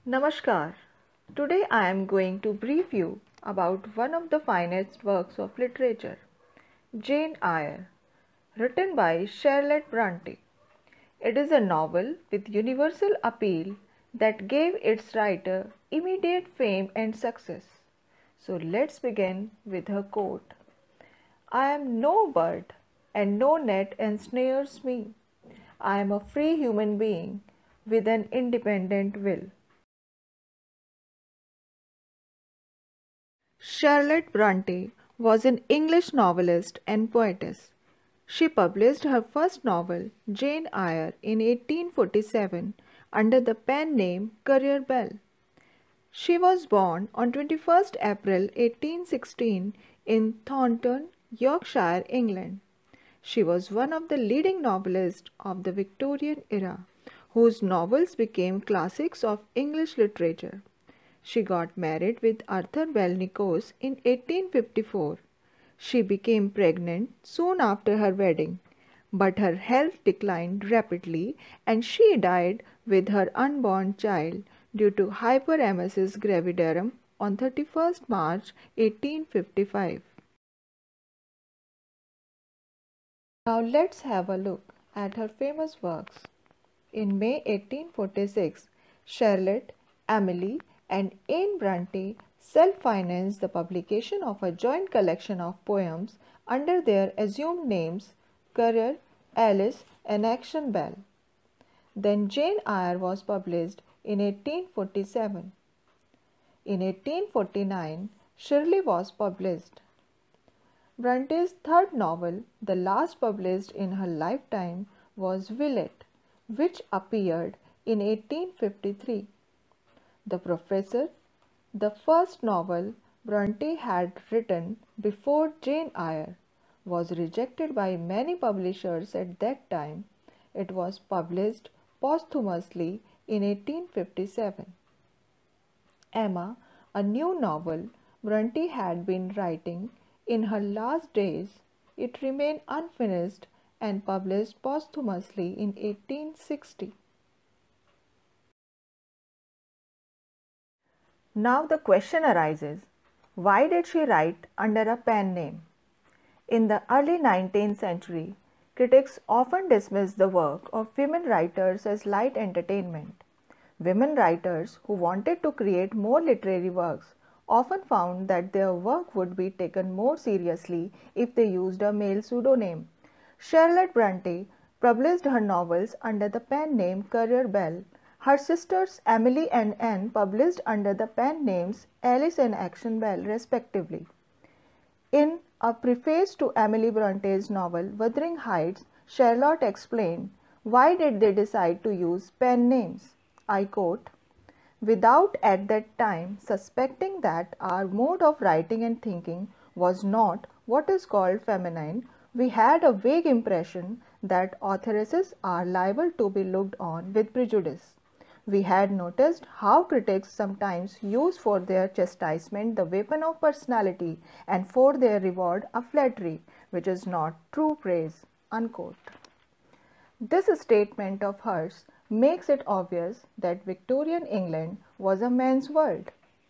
Namaskar. Today I am going to brief you about one of the finest works of literature, Jane Eyre, written by Charlotte Bronte. It is a novel with universal appeal that gave its writer immediate fame and success. So let's begin with her quote. I am no bird, and no net ensnares me. I am a free human being with an independent will. Charlotte Bronte was an English novelist and poetess. She published her first novel, Jane Eyre, in 1847 under the pen name Currer Bell. She was born on 21st April 1816 in Thornton, Yorkshire, England. She was one of the leading novelists of the Victorian era, whose novels became classics of English literature. She got married with Arthur Bell Nicos in 1854. She became pregnant soon after her wedding, but her health declined rapidly and she died with her unborn child due to hyperemesis gravidarum on 31st March 1855. Now let's have a look at her famous works. In May 1846, Charlotte, Emily, and Anne Bronte self-financed the publication of a joint collection of poems under their assumed names Currer, Alice, and Action Bell. Then Jane Eyre was published in 1847. In 1849, Shirley was published. Bronte's third novel, the last published in her lifetime, was Villette, which appeared in 1853. The Professor, the first novel Bronte had written before Jane Eyre, was rejected by many publishers at that time. It was published posthumously in 1857. Emma, a new novel Bronte had been writing in her last days, it remained unfinished and published posthumously in 1860. Now the question arises, why did she write under a pen name? In the early 19th century, critics often dismissed the work of women writers as light entertainment. Women writers who wanted to create more literary works often found that their work would be taken more seriously if they used a male pseudonym. Charlotte Bronte published her novels under the pen name Currer Bell. Her sisters Emily and Anne published under the pen names Alice and Action Bell, respectively. In a preface to Emily Bronte's novel Wuthering Heights, Charlotte explained why did they decide to use pen names. I quote, "Without at that time suspecting that our mode of writing and thinking was not what is called feminine, we had a vague impression that authoresses are liable to be looked on with prejudice. We had noticed how critics sometimes use for their chastisement the weapon of personality and for their reward a flattery which is not true praise." Unquote. This statement of hers makes it obvious that Victorian England was a man's world.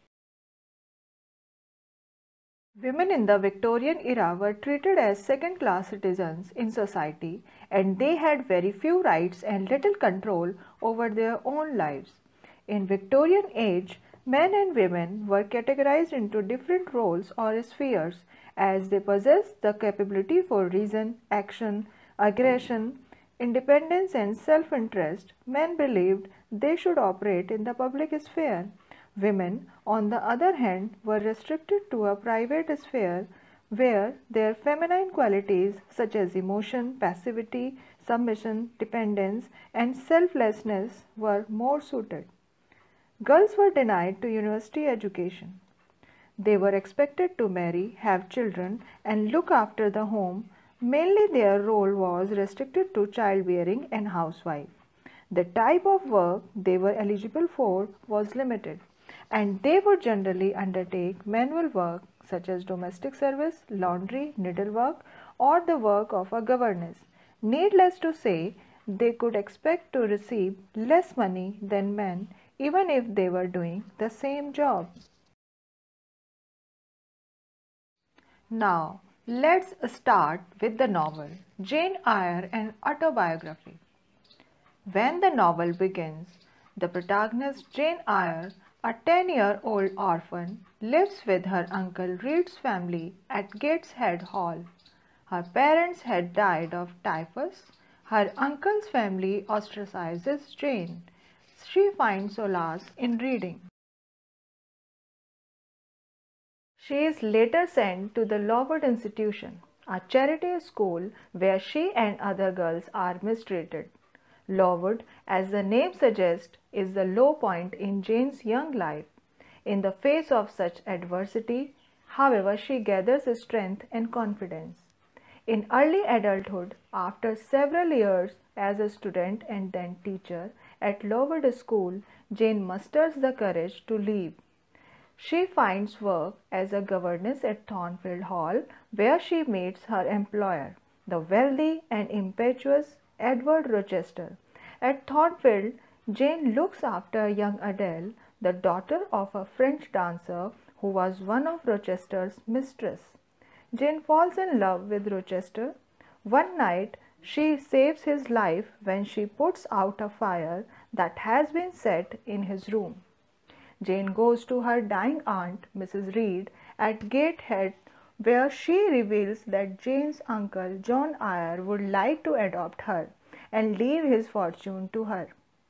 Women in the Victorian era were treated as second-class citizens in society and they had very few rights and little control over their own lives. In Victorian age, men and women were categorized into different roles or spheres as they possessed the capability for reason, action, aggression, independence and self-interest. Men believed they should operate in the public sphere. Women, on the other hand, were restricted to a private sphere where their feminine qualities such as emotion, passivity, submission, dependence, and selflessness were more suited. Girls were denied to university education. They were expected to marry, have children, and look after the home. Mainly their role was restricted to childbearing and housewife. The type of work they were eligible for was limited, and they would generally undertake manual work such as domestic service, laundry, needlework, or the work of a governess. Needless to say, they could expect to receive less money than men even if they were doing the same job. Now, let's start with the novel Jane Eyre, an autobiography. When the novel begins, the protagonist Jane Eyre, a 10-year-old orphan, lives with her uncle Reed's family at Gateshead Hall. Her parents had died of typhus. Her uncle's family ostracizes Jane. She finds solace in reading. She is later sent to the Lowood Institution, a charity school where she and other girls are mistreated. Lowood, as the name suggests, is the low point in Jane's young life. In the face of such adversity, however, she gathers strength and confidence. In early adulthood, after several years as a student and then teacher at Lowood School, Jane musters the courage to leave. She finds work as a governess at Thornfield Hall, where she meets her employer, the wealthy and impetuous Edward Rochester. At Thornfield, Jane looks after young Adele, the daughter of a French dancer who was one of Rochester's mistress. Jane falls in love with Rochester. One night, she saves his life when she puts out a fire that has been set in his room. Jane goes to her dying aunt, Mrs. Reed, at Gateshead, where she reveals that Jane's uncle, John Eyre, would like to adopt her and leave his fortune to her.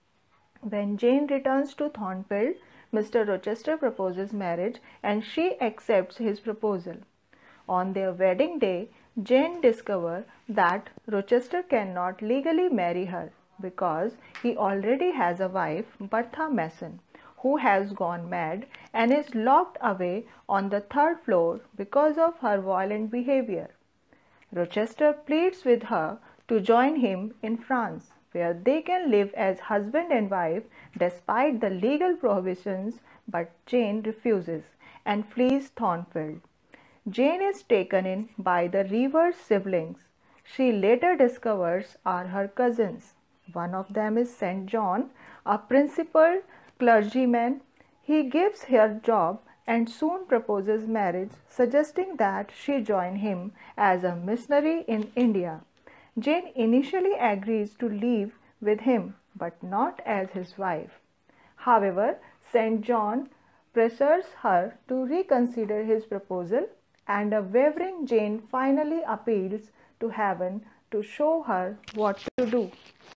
When Jane returns to Thornfield, Mr. Rochester proposes marriage and she accepts his proposal. On their wedding day, Jane discovers that Rochester cannot legally marry her because he already has a wife, Bertha Mason, who has gone mad and is locked away on the third floor because of her violent behavior. Rochester pleads with her to join him in France, where they can live as husband and wife despite the legal prohibitions, but Jane refuses and flees Thornfield. Jane is taken in by the Rivers siblings. She later discovers are her cousins. One of them is St. John, a principal clergyman. He gives her job and soon proposes marriage, suggesting that she join him as a missionary in India. Jane initially agrees to live with him, but not as his wife. However, St. John pressures her to reconsider his proposal, and a wavering Jane finally appeals to heaven to show her what to do.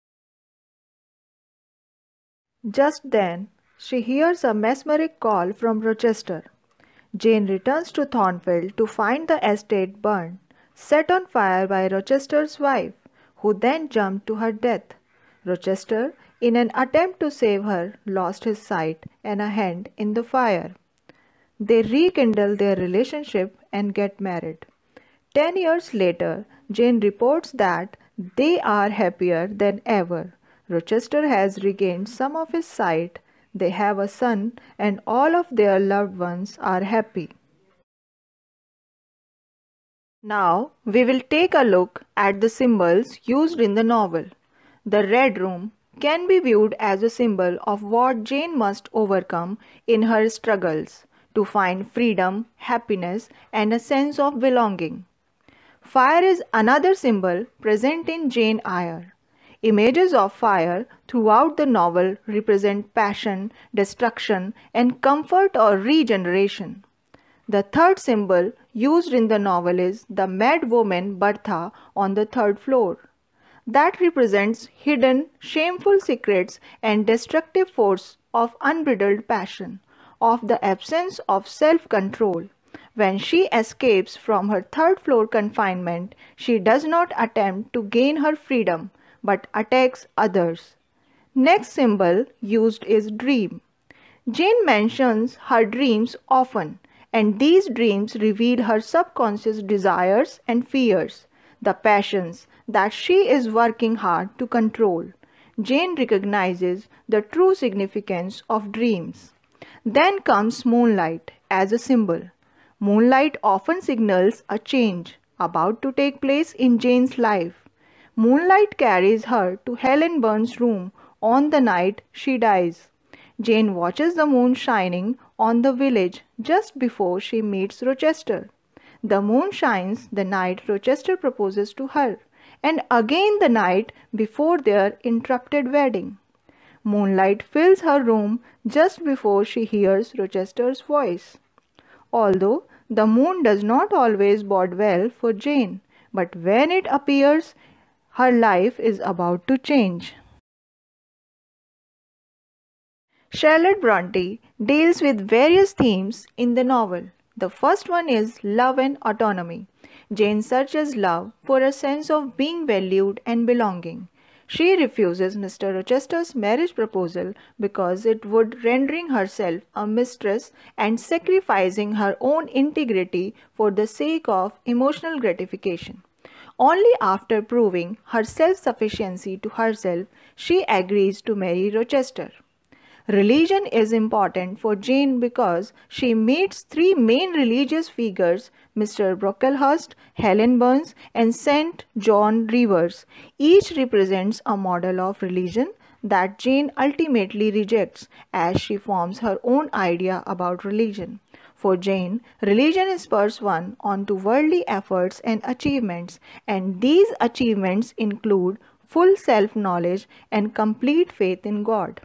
Just then, she hears a mesmeric call from Rochester. Jane returns to Thornfield to find the estate burned, set on fire by Rochester's wife, who then jumped to her death. Rochester, in an attempt to save her, lost his sight and a hand in the fire. They rekindle their relationship and get married. 10 years later, Jane reports that they are happier than ever. Rochester has regained some of his sight, they have a son, and all of their loved ones are happy. Now, we will take a look at the symbols used in the novel. The Red Room can be viewed as a symbol of what Jane must overcome in her struggles to find freedom, happiness, and a sense of belonging. Fire is another symbol present in Jane Eyre. Images of fire throughout the novel represent passion, destruction, and comfort or regeneration. The third symbol used in the novel is the mad woman Bertha on the third floor. That represents hidden, shameful secrets and destructive force of unbridled passion, of the absence of self-control. When she escapes from her third floor confinement, she does not attempt to gain her freedom, but attacks others. Next symbol used is dream. Jane mentions her dreams often, and these dreams reveal her subconscious desires and fears, the passions that she is working hard to control. Jane recognizes the true significance of dreams. Then comes moonlight as a symbol. Moonlight often signals a change about to take place in Jane's life. Moonlight carries her to Helen Burns' room on the night she dies. Jane watches the moon shining on the village just before she meets Rochester. The moon shines the night Rochester proposes to her, and again the night before their interrupted wedding. Moonlight fills her room just before she hears Rochester's voice. Although the moon does not always bode well for Jane, but when it appears, her life is about to change. Charlotte Bronte deals with various themes in the novel. The first one is love and autonomy. Jane searches love for a sense of being valued and belonging. She refuses Mr. Rochester's marriage proposal because it would rendering herself a mistress and sacrificing her own integrity for the sake of emotional gratification. Only after proving her self-sufficiency to herself, she agrees to marry Rochester. Religion is important for Jane because she meets three main religious figures, Mr. Brocklehurst, Helen Burns, and St. John Rivers. Each represents a model of religion that Jane ultimately rejects as she forms her own idea about religion. For Jane, religion spurs one on to worldly efforts and achievements, and these achievements include full self-knowledge and complete faith in God.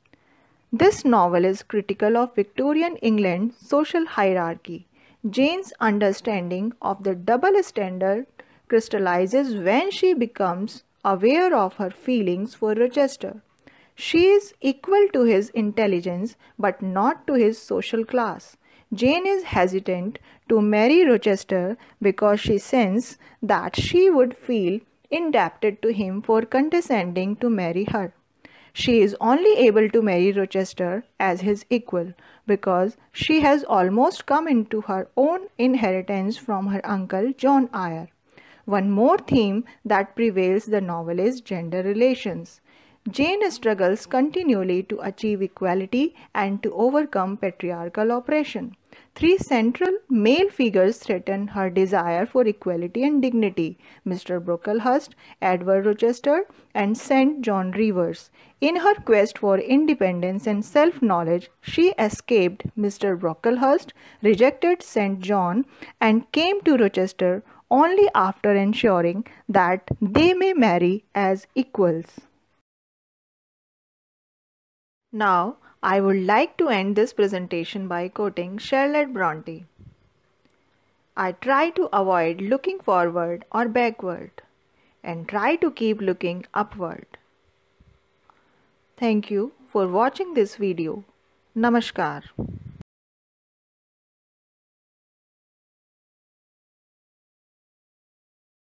This novel is critical of Victorian England's social hierarchy. Jane's understanding of the double standard crystallizes when she becomes aware of her feelings for Rochester. She is equal to his intelligence but not to his social class. Jane is hesitant to marry Rochester because she senses that she would feel indebted to him for condescending to marry her. She is only able to marry Rochester as his equal because she has almost come into her own inheritance from her uncle John Eyre. One more theme that prevails the novel is gender relations. Jane struggles continually to achieve equality and to overcome patriarchal oppression. Three central male figures threaten her desire for equality and dignity: Mr. Brocklehurst, Edward Rochester, and St. John Rivers. In her quest for independence and self-knowledge, she escaped Mr. Brocklehurst, rejected St. John, and came to Rochester only after ensuring that they may marry as equals. Now, I would like to end this presentation by quoting Charlotte Bronte. I try to avoid looking forward or backward and try to keep looking upward. Thank you for watching this video. Namaskar.